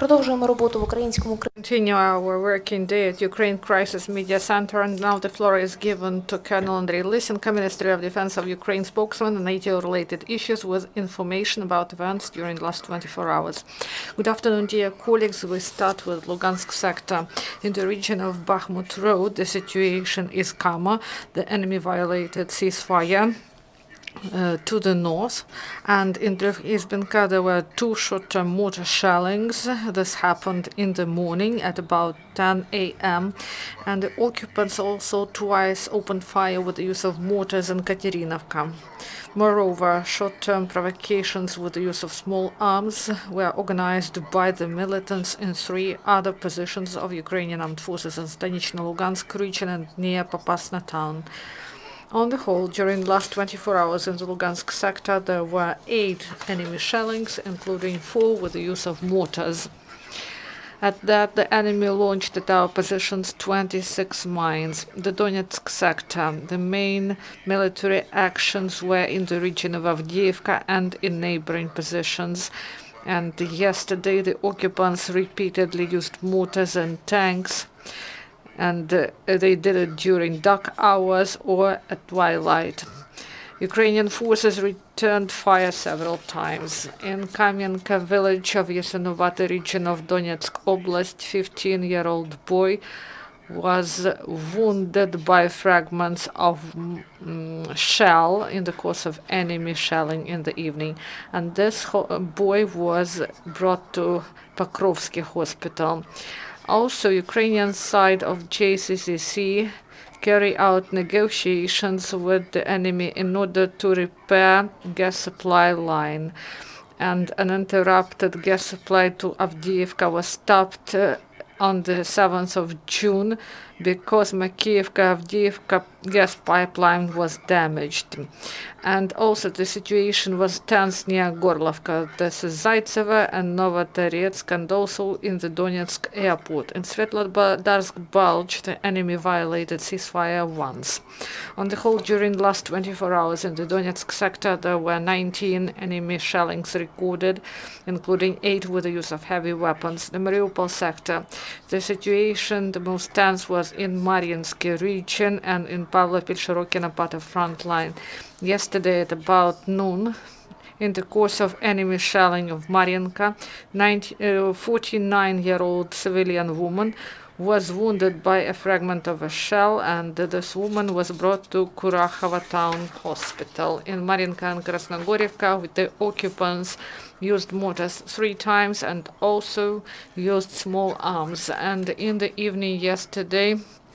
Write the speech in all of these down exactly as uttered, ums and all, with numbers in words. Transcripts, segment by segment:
Продовжуємо роботу в українському Continue our working day at Ukraine Crisis Media Center, and now the floor is given to Colonel Andrei Lysenko, Ministry of Defense of Ukraine spokesman on NATO-related issues with information about events during the last twenty-four hours. Good afternoon, dear colleagues. We start with Lugansk sector. In the region of Bakhmut Road, the situation is calmer. The enemy violated ceasefire Uh, to the north, and in Izbenka there were two short-term mortar shellings. This happened in the morning at about ten A M and the occupants also twice opened fire with the use of mortars in Katerinovka. Moreover, short-term provocations with the use of small arms were organized by the militants in three other positions of Ukrainian armed forces in Stanично-Lugansk region and near Popasna town. On the whole, during the last twenty-four hours in the Lugansk sector, there were eight enemy shellings, including four with the use of mortars. At that, the enemy launched at our positions twenty-six mines. The Donetsk sector, the main military actions were in the region of Avdiivka and in neighboring positions. And yesterday, the occupants repeatedly used mortars and tanks, and uh, they did it during dark hours or at twilight. Ukrainian forces returned fire several times. In Kamenka village of Yasenovate region of Donetsk Oblast, fifteen-year-old boy was wounded by fragments of um, shell in the course of enemy shelling in the evening. And this boy was brought to Pokrovsky hospital. Also, Ukrainian side of J C C C carry out negotiations with the enemy in order to repair gas supply line. And an uninterrupted gas supply to Avdiivka was stopped uh, on the seventh of June because Makiivka-Avdiivka gas pipeline was damaged. And also the situation was tense near Gorlovka. This is Zaitseva and Novotoretsk, and also in the Donetsk airport. In Svetlodarsk Bulge, the enemy violated ceasefire once. On the whole, during the last twenty-four hours in the Donetsk sector, there were nineteen enemy shellings recorded, including eight with the use of heavy weapons. The Mariupol sector, the situation, the most tense was in Mariinsky region and in Pavlovil-Shirokino part of front line. Yesterday at about noon, in the course of enemy shelling of Mariinka, forty-nine-year-old civilian woman was wounded by a fragment of a shell, and this woman was brought to Kurakhova town hospital. In Mariinka and Krasnogorivka, the occupants used mortars three times and also used small arms. And in the evening yesterday,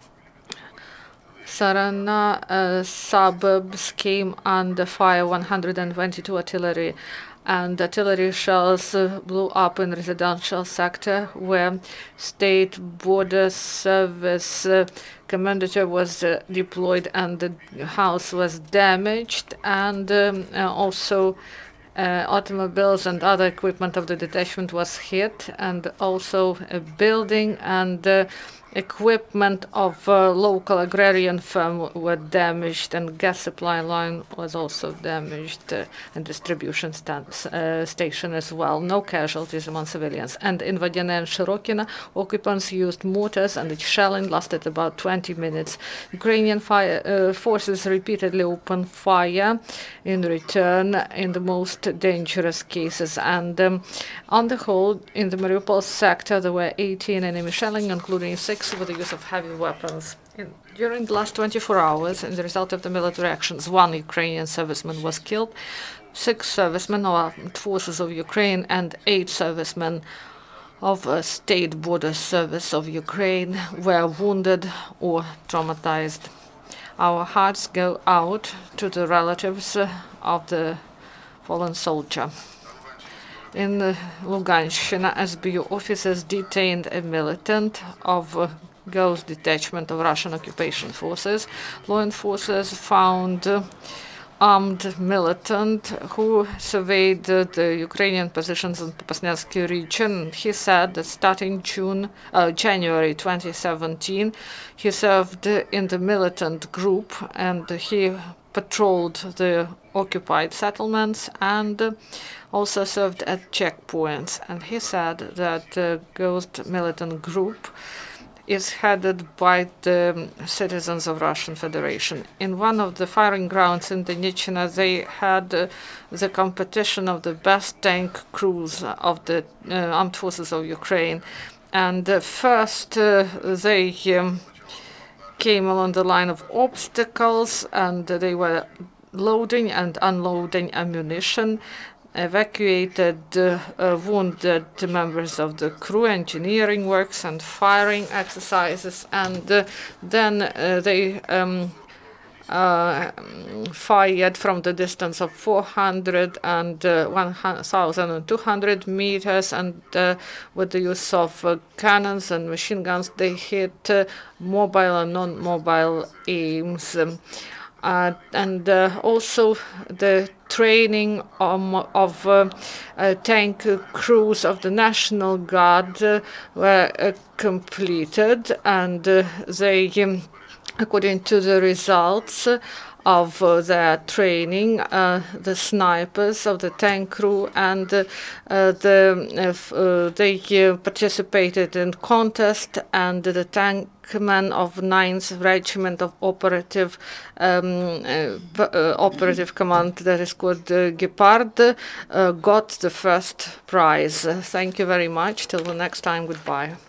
Sarana uh, suburbs came under fire one hundred twenty-two artillery, and artillery shells uh, blew up in residential sector where State Border Service uh, commander was uh, deployed, and the house was damaged, and um, uh, also uh, automobiles and other equipment of the detachment was hit, and also a building and uh, equipment of a local agrarian firm were damaged, and gas supply line was also damaged, uh, and distribution stand, uh, station as well. No casualties among civilians. And in Vodina and Shirokino, occupants used mortars, and the shelling lasted about twenty minutes. Ukrainian fire, uh, forces repeatedly opened fire in return in the most dangerous cases. And um, on the whole, in the Mariupol sector, there were eighteen enemy shelling, including six with the use of heavy weapons. In, during the last twenty-four hours, as a result of the military actions, one Ukrainian serviceman was killed, six servicemen of armed forces of Ukraine, and eight servicemen of uh, State Border Service of Ukraine were wounded or traumatized. Our hearts go out to the relatives uh, of the fallen soldier. In uh, Luganshina, S B U officers detained a militant of uh, Ghost Detachment of Russian occupation forces. Law enforcers found uh, armed militant who surveyed uh, the Ukrainian positions in Popasnansky region. He said that starting June, uh, January twenty seventeen, he served in the militant group, and he patrolled the occupied settlements and uh, also served at checkpoints. And he said that the Ghost militant group is headed by the citizens of Russian Federation. In one of the firing grounds in Denichina, they had uh, the competition of the best tank crews of the uh, armed forces of Ukraine. And uh, first uh, they um, came along the line of obstacles, and uh, they were loading and unloading ammunition, evacuated uh, uh, wounded members of the crew, engineering works and firing exercises, and uh, then uh, they um, uh, fired from the distance of four hundred and uh, one thousand two hundred meters, and uh, with the use of uh, cannons and machine guns, they hit uh, mobile and non-mobile aims. Um, Uh, and uh, also the training um, of uh, uh, tank crews of the National Guard uh, were uh, completed, and uh, they, um, according to the results of uh, their training, uh, the snipers of the tank crew and uh, uh, the uh, they uh, participated in contest, and the tankmen of ninth Regiment of Operative um, uh, uh, Operative Command, that is called uh, Gepard, uh, got the first prize. Uh, thank you very much. Till the next time, goodbye.